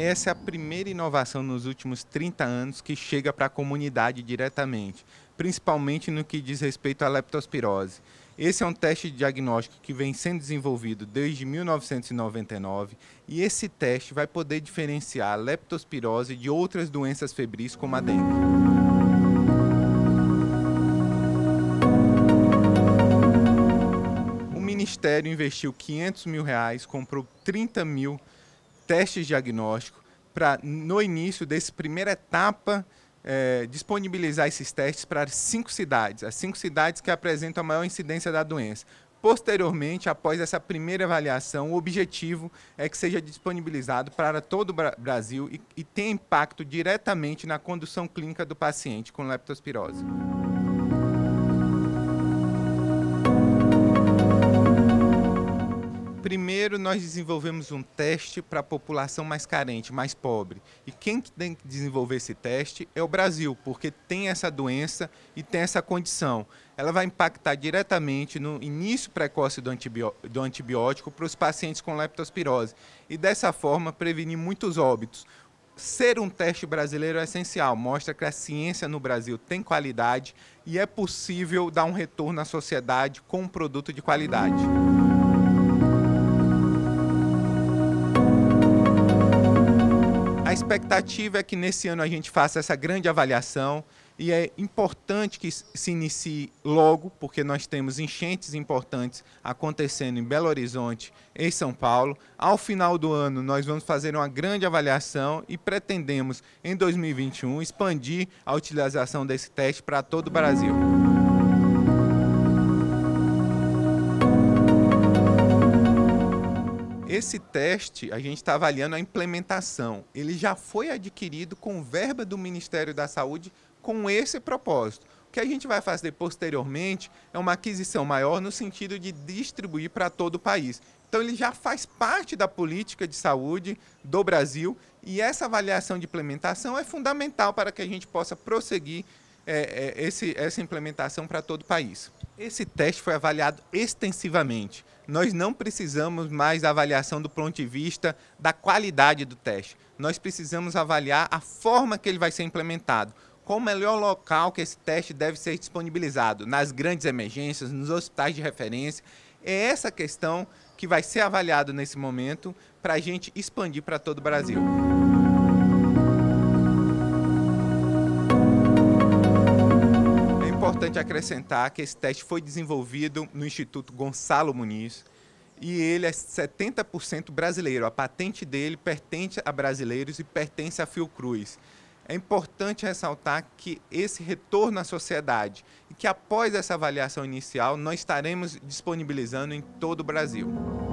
Essa é a primeira inovação nos últimos 30 anos que chega para a comunidade diretamente, principalmente no que diz respeito à leptospirose. Esse é um teste de diagnóstico que vem sendo desenvolvido desde 1999 e esse teste vai poder diferenciar a leptospirose de outras doenças febris como a dengue. O Ministério investiu R$500 mil, comprou 30 mil testes diagnósticos para, no início dessa primeira etapa, disponibilizar esses testes para 5 cidades, as 5 cidades que apresentam a maior incidência da doença. Posteriormente, após essa primeira avaliação, o objetivo é que seja disponibilizado para todo o Brasil e tenha impacto diretamente na condução clínica do paciente com leptospirose. Primeiro, nós desenvolvemos um teste para a população mais carente, mais pobre. E quem tem que desenvolver esse teste é o Brasil, porque tem essa doença e tem essa condição. Ela vai impactar diretamente no início precoce do antibiótico para os pacientes com leptospirose. E dessa forma, prevenir muitos óbitos. Ser um teste brasileiro é essencial, mostra que a ciência no Brasil tem qualidade e é possível dar um retorno à sociedade com um produto de qualidade. A expectativa é que nesse ano a gente faça essa grande avaliação e é importante que se inicie logo, porque nós temos enchentes importantes acontecendo em Belo Horizonte e em São Paulo. Ao final do ano nós vamos fazer uma grande avaliação e pretendemos, em 2021, expandir a utilização desse teste para todo o Brasil. Esse teste, a gente está avaliando a implementação. Ele já foi adquirido com verba do Ministério da Saúde com esse propósito. O que a gente vai fazer posteriormente é uma aquisição maior no sentido de distribuir para todo o país. Então ele já faz parte da política de saúde do Brasil e essa avaliação de implementação é fundamental para que a gente possa prosseguir essa implementação para todo o país. Esse teste foi avaliado extensivamente. Nós não precisamos mais da avaliação do ponto de vista da qualidade do teste. Nós precisamos avaliar a forma que ele vai ser implementado. Qual o melhor local que esse teste deve ser disponibilizado? Nas grandes emergências, nos hospitais de referência. É essa questão que vai ser avaliada nesse momento para a gente expandir para todo o Brasil. É importante acrescentar que esse teste foi desenvolvido no Instituto Gonçalo Muniz e ele é 70% brasileiro. A patente dele pertence a brasileiros e pertence à Fiocruz. É importante ressaltar que esse retorno à sociedade e que após essa avaliação inicial nós estaremos disponibilizando em todo o Brasil.